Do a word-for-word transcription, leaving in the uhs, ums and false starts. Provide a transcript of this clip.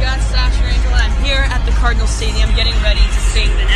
Asher Angel, and I'm here at the Cardinals Stadium getting ready to sing the